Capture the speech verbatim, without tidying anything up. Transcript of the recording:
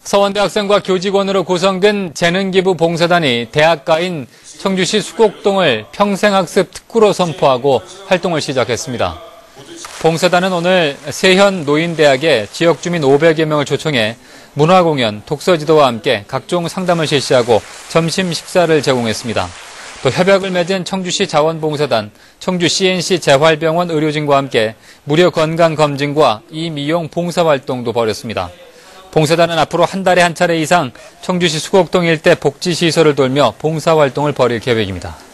서원대학생과 교직원으로 구성된 재능기부 봉사단이 대학가인 청주시 수곡동을 평생학습 특구로 선포하고 활동을 시작했습니다. 봉사단은 오늘 세현 노인대학에 지역주민 오백여 명을 초청해 문화공연, 독서지도와 함께 각종 상담을 실시하고 점심 식사를 제공했습니다. 또 협약을 맺은 청주시 자원봉사단, 청주 씨엔씨 재활병원 의료진과 함께 무료 건강검진과 이미용 봉사활동도 벌였습니다. 봉사단은 앞으로 한 달에 한 차례 이상 청주시 수곡동 일대 복지시설을 돌며 봉사활동을 벌일 계획입니다.